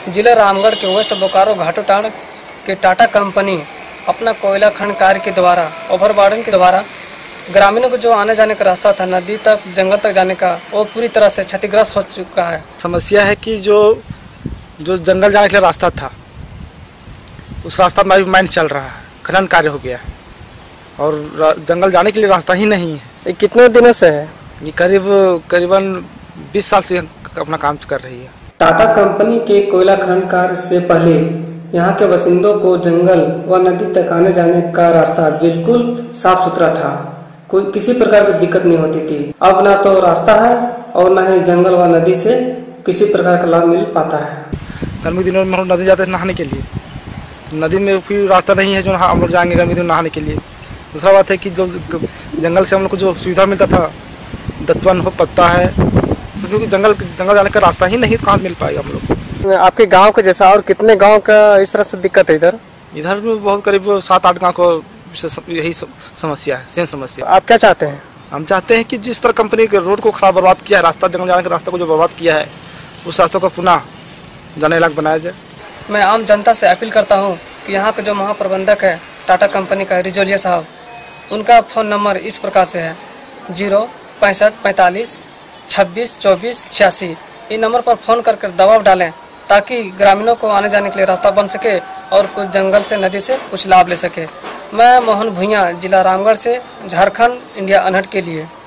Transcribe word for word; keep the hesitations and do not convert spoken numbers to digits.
जिला रामगढ़ के वेस्ट बोकारो घाटोटांड के टाटा कंपनी अपना कोयला खनन कार्य के द्वारा ओवरबर्डन के द्वारा ग्रामीणों को जो आने जाने का रास्ता था नदी तक जंगल तक जाने का वो पूरी तरह से क्षतिग्रस्त हो चुका है। समस्या है कि जो जो जंगल जाने के लिए रास्ता था उस रास्ता में अभी माइन चल रहा है, खनन कार्य हो गया है और जंगल जाने के लिए रास्ता ही नहीं है। ये कितने दिनों से है? ये करीब करीबन बीस साल से अपना काम कर रही है। टाटा कंपनी के कोयला खनन कार्य से पहले यहाँ के बासिंदों को जंगल व नदी तक आने जाने का रास्ता बिल्कुल साफ सुथरा था, कोई किसी प्रकार की दिक्कत नहीं होती थी। अब ना तो रास्ता है और ना ही जंगल व नदी से किसी प्रकार का लाभ मिल पाता है। गर्मी दिनों में हम नदी जाते हैं नहाने के लिए, नदी में कोई रास्ता नहीं है जो हम लोग जाएंगे गर्मी दिनों नहाने के लिए। दूसरा बात है कि जो जंगल से हम लोग को जो सुविधा मिलता था दत्वन हो पत्ता है, क्योंकि जंगल जंगल जाने का रास्ता ही नहीं, कहाँ से मिल पाएगा हम लोग। आपके गांव के जैसा और कितने गांव का इस तरह से दिक्कत है? इधर इधर में बहुत करीब सात आठ गांव को यही समस्या है, सेम समस्या। आप क्या चाहते हैं? हम चाहते हैं कि जिस तरह कंपनी के रोड को खराब बर्बाद किया है, रास्ता जंगल जाने के रास्ते को जो बर्बाद किया है, उस रास्ते को पुनः जाने लायक बनाया जाए। मैं आम जनता से अपील करता हूँ कि यहाँ के जो महाप्रबंधक है टाटा कंपनी का रिजोलिया साहब, उनका फ़ोन नंबर इस प्रकार से है जीरो पैंसठ पैंतालीस छब्बीस चौबीस छियासी। इन नंबर पर फ़ोन करके दबाव डालें ताकि ग्रामीणों को आने जाने के लिए रास्ता बन सके और कुछ जंगल से नदी से कुछ लाभ ले सके। मैं मोहन भुइयाँ, जिला रामगढ़ से, झारखंड, इंडिया अनहट के लिए।